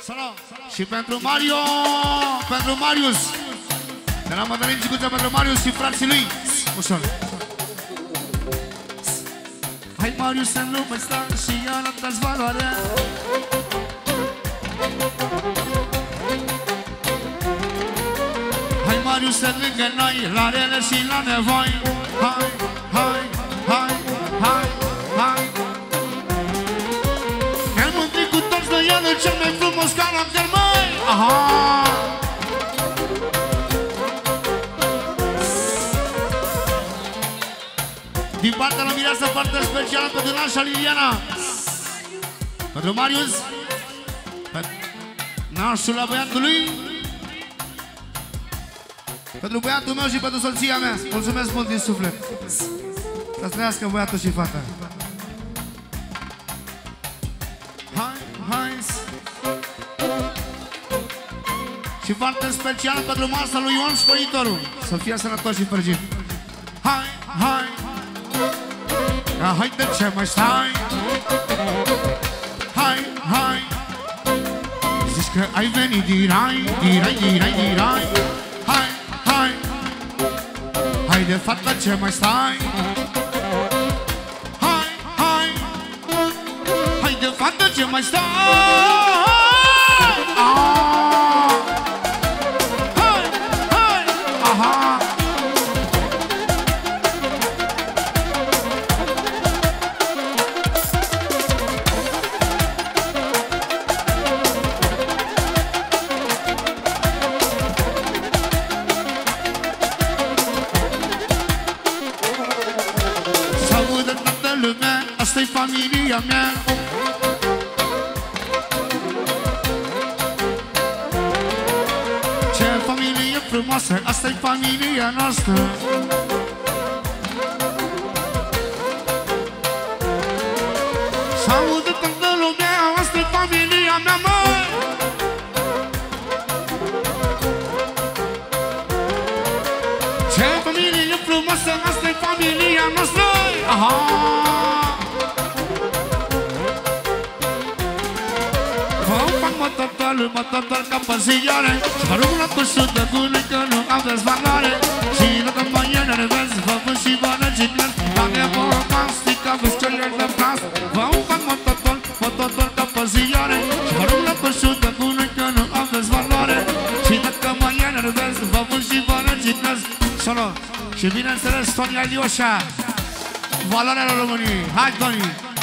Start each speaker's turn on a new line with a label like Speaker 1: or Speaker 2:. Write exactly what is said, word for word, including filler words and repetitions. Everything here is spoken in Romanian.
Speaker 1: Și pentru Mario, pentru Marius. De la Mădălin Cicuță pentru Marius și frații lui. Ușor. Hai Marius în lume sta și arată-ți valoarea. Hai Marius să lângă noi, la rele și la nevoi. Hai, hai, hai, hai, hai. Ne-am mândrit cu toți noi, el e cel mai frumos caracter, măi. Aha! Din partea la mireasă foarte specială pentru Nașa Liliana, pentru Marius, pentru nașul la băiatul lui, pentru băiatul meu și pentru soția mea. Mulțumesc mult din suflet. Să trăiască băiatul și fata. Hai, hai. Și foarte special pentru masa lui Ion Spăritorul. Să fie sănătos și fericit. Hai, hai. Ia, hai, de ce mai stai? Hai, hai. Zici că ai venit dirai, dirai, dirai, dirai. Hai, hai. Hai de fată, ce mai stai? Hai, hai. Hai de fată, ce mai stai? Ah! Hai, hai. Aha. Asta-i familia mea. Ce familie frumoasă, asta-i familia noastră. S-audă toată lumea, asta-i familia mea, măi. Ce familie frumoasă, asta-i familia noastră. Aha! Mă total ca păzioare și mă rog la cușul de gune că nu am dezvaloare. Și dacă mă enervez, vă vând și vă răgignez. Dacă vă mastic, aveți celor de plas. Vă fac mă total, mă total ca păzioare și mă rog la cușul de gune că nu am dezvaloare. Și dacă mă enervez, vă vând și vă răgignez. Solo și bineînțeles Tony Alioșa, valoarea României. Hai Tony!